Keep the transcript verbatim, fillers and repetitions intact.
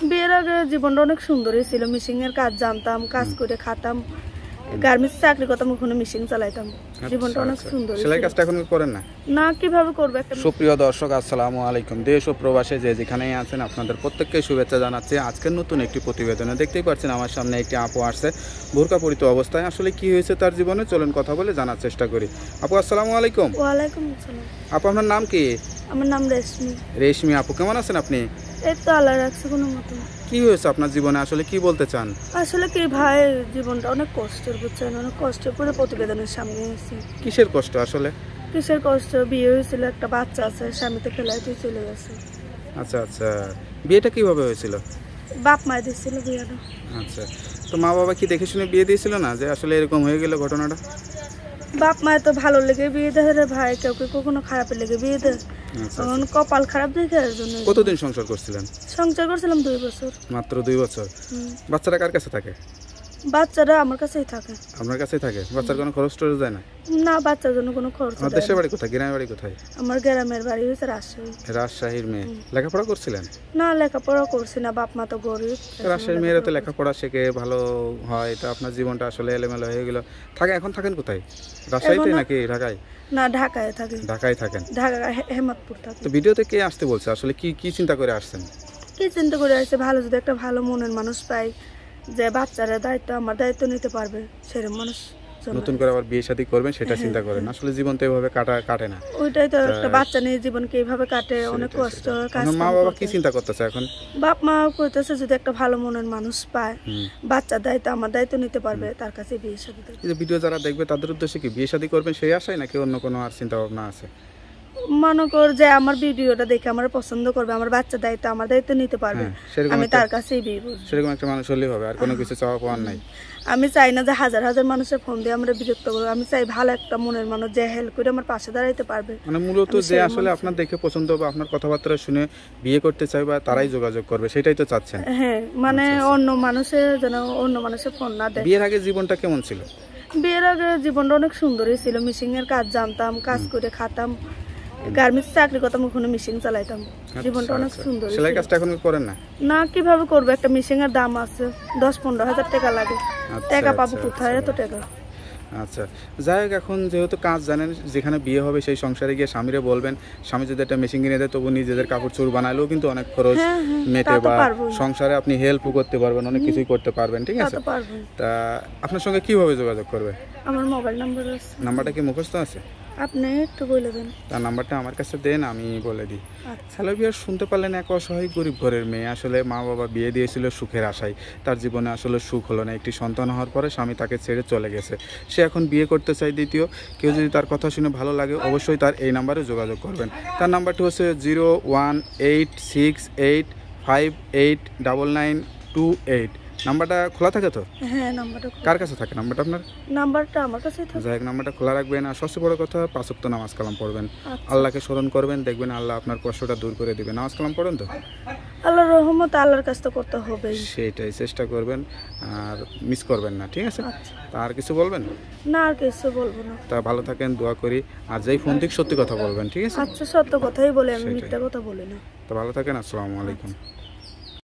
বিয়ের আগে জীবনটা অনেক সুন্দরই ছিল। মিশিং এর কাজ জানতাম, কাজ করে খাতাম, গার্মেন্টস চাকরি করতাম, ওখানে মিশিং চালাইতাম। জীবনটা অনেক সুন্দর। সেলাই কাজটা এখন করেন না? না, কিভাবে করবে একটা। সুপ্রিয় দর্শক, আসসালামু আলাইকুম। দেশ ও প্রবাসে যে যেখানেই আছেন আপনাদের প্রত্যেককে শুভেচ্ছা জানাচ্ছি। আজকের নতুন একটি প্রতিবেদনে দেখতেই পাচ্ছেন আমার সামনে একটি আপু আসছে বোরকা পরিত অবস্থায়। আসলে কি হয়েছে তার জীবনে, চলুন কথা বলে জানার চেষ্টা করি। আপু আসসালামু আলাইকুম। ওয়ালাইকুম আসসালাম। আপু আপনার নাম কি? আমার নাম রেশমি। রেশমি আপু, কেমন আছেন আপনি? এই তো আল্লাহ রাখছে কোনো মতো। কি হয়েছে আপনার জীবনে, আসলে কি বলতে চান? আসলে কি ভাই, জীবনটা অনেক কষ্টের, বুঝছেন, অনেক কষ্ট করে প্রতিবেদনের সামনে এসেছি। কিসের কষ্ট আসলে? কিসের কষ্ট? বিয়ে হয়েছিল, একটা বাচ্চা আছে, স্বামীতে ফেলাইতে চলে গেছে। আচ্ছা আচ্ছা, বিয়েটা কিভাবে হয়েছিল? বাপ মা দিয়েছিল বিয়েটা। আচ্ছা, তো মা বাবা কি দেখে শুনে বিয়ে দিয়েছিল না, যে আসলে এরকম হয়ে গেল ঘটনাটা? বাপ মা তো ভালো লেগে বিয়ে দেয় রে ভাই, কেউ কেউ কখনো খারাপের লেগে বিয়ে দেয়। তখন কপাল খারাপ দেখে এর জন্য। কতদিন সংসার করছিলেন? সংসার করছিলাম দুই বছর। মাত্র দুই বছর? বাচ্চারা কার কাছে থাকে? বাচ্চারা আমার কাছেই থাকে। আপনার কাছেই থাকে? বাচ্চার কোনো খরচ টরচ যায় না? না, বাচ্চার জন্য কোনো খরচ আমার দেশের বাড়ি কোথায়, গ্রামের বাড়ি কোথায়? আমার গ্রামের বাড়ি হচ্ছে রাজশাহী। রাজশাহীর মেয়ে, লেখাপড়া করছিলেন? না, লেখাপড়া করছি না, বাপ মা তো গরিব। রাজশাহীর মেয়েরা তো লেখাপড়া শেখে, ভালো হয়। তো আপনার জীবনটা আসলে এলোমেলো হয়ে গেল। থাকে এখন থাকেন কোথায়, রাজশাহীতে নাকি ঢাকায়? না, ঢাকায় থাকি। ঢাকায় থাকেন? ঢাকা হেমাদপুর থাকি। তো ভিডিওতে কে আসতে বলছে, আসলে কি কি চিন্তা করে আসছেন? কি চিন্তা করে আসছে, ভালো যদি একটা ভালো মনের মানুষ পাই, যে বাচ্চারা দায়িত্ব আমার দায়িত্ব নিতে পারবে, সেরকম মানুষ। নতুন করে আবার বিয়ে শাদী করবেন সেটা চিন্তা করেন। আসলে জীবন তো এভাবে কাটা কাটে না। ওইটাই তো, একটা বাচ্চা নিয়ে জীবন কিভাবে কাটে, অনেক কষ্ট। মা বাবা কি চিন্তা করতেছে এখন? বাপ মা কইতেছে যদি একটা ভালো মনের মানুষ পায়, বাচ্চার দায়িত্ব আমার দায়িত্ব নিতে পারবে, তার কাছে বিয়ে শাদী। এই যে ভিডিও যারা দেখবে তাদের উদ্দেশ্যে কি বিয়ে শাদী করবেন সেই আশায়, নাকি অন্য কোনো আর চিন্তা ভাবনা আছে? মনে কর যে আমার ভিডিওটা দেখে আমার পছন্দ করবে, আমার বাচ্চার দায়িত্ব আমার দায়িত্ব নিতে পারবে, আমি তার কাছেই বিয়ে করব। সেরকম একটা মানুষ হলেই হবে, আর কোনো কিছু চাওয়া পাওয়ার নাই। আমি চাই না যে হাজার হাজার মানুষের ফোন দিয়ে আমরা বিরক্ত করবো। আমি চাই ভালো একটা মনের মানুষ, যে হেল্প করে আমার পাশে দাঁড়াইতে পারবে। মানে মূলত যে আসলে আপনার দেখে পছন্দ বা আপনার কথাবার্তা শুনে বিয়ে করতে চাই বা তারাই যোগাযোগ করবে, সেটাই তো চাচ্ছেন? হ্যাঁ, মানে অন্য মানুষের যেন অন্য মানুষের ফোন না দেয়। বিয়ের আগে জীবনটা কেমন ছিল? বিয়ের আগে জীবনটা অনেক সুন্দরই ছিল। মিশিং এর কাজ জানতাম, কাজ করে খাতাম, গার্মেন্টস চাকরি করতাম, ওখানে মিশিং চালাইতাম। জীবনটা অনেক সুন্দর। সেলাই কাজটা এখন করেন না? না, কিভাবে করবে, একটা মিশিং এর দাম আছে, দশ পনেরো হাজার টাকা লাগে। টাকা পাবো কোথায় এত টাকা? আচ্ছা, যাই হোক, এখন যেহেতু কাজ জানেন, যেখানে বিয়ে হবে সেই সংসারে গিয়ে স্বামীরে বলবেন, স্বামী যদি একটা মেশিন কিনে দেয় তবু নিজেদের কাপড় চোর বানালেও কিন্তু অনেক খরচ মেটে, বা সংসারে আপনি হেল্পও করতে পারবেন, অনেক কিছুই করতে পারবেন। ঠিক আছে, তা আপনার সঙ্গে কিভাবে যোগাযোগ করবে? আমার মোবাইল নাম্বার আছে। নাম্বারটা কি মুখস্থ আছে? আপনি একটু বলে দেন। তার নাম্বারটা আমার কাছে দেন, আমি বলে দিই। হ্যালো ভিউয়ার্স, শুনতে পারলেন, এক অসহায় গরিব ঘরের মেয়ে, আসলে মা বাবা বিয়ে দিয়েছিল সুখের আশায়, তার জীবনে আসলে সুখ হলো না। একটি সন্তান হওয়ার পরে স্বামী তাকে ছেড়ে চলে গেছে, সে এখন বিয়ে করতে চায় দ্বিতীয়। কেউ যদি তার কথা শুনে ভালো লাগে অবশ্যই তার এই নাম্বারে যোগাযোগ করবেন। তার নাম্বারটি হচ্ছে zero one eight six eight five eight double nine two eight. নাম্বারটা খোলা থাকে তো? হ্যাঁ, নাম্বারটা কার কাছে থাকে? নাম্বারটা আপনার? নাম্বারটা আমার কাছেই থাকে। যাই হোক, নাম্বারটা খোলা রাখবেন। আর সবচেয়ে বড় কথা, পাঁচ ওয়াক্ত নামাজ কালাম পড়বেন, আল্লাহকে স্মরণ করবেন, দেখবেন আল্লাহ আপনার কষ্টটা দূর করে দিবেন। নামাজ কালাম পড়েন তো? আল্লাহর রহমত, আল্লাহর কাছ থেকে করতে হবে, সেটাই চেষ্টা করবেন, আর মিস করবেন না। ঠিক আছে, তা আর কিছু বলবেন? না, আর কিছু বলবো না। তা ভালো থাকেন, দোয়া করি। আর যেই ফোন থেকে সত্যি কথা বলবেন। ঠিক আছে? আচ্ছা, সত্য কথাই বলে, আমি মিথ্যা কথা বলি না। তো ভালো থাকেন, আসসালামু আলাইকুম।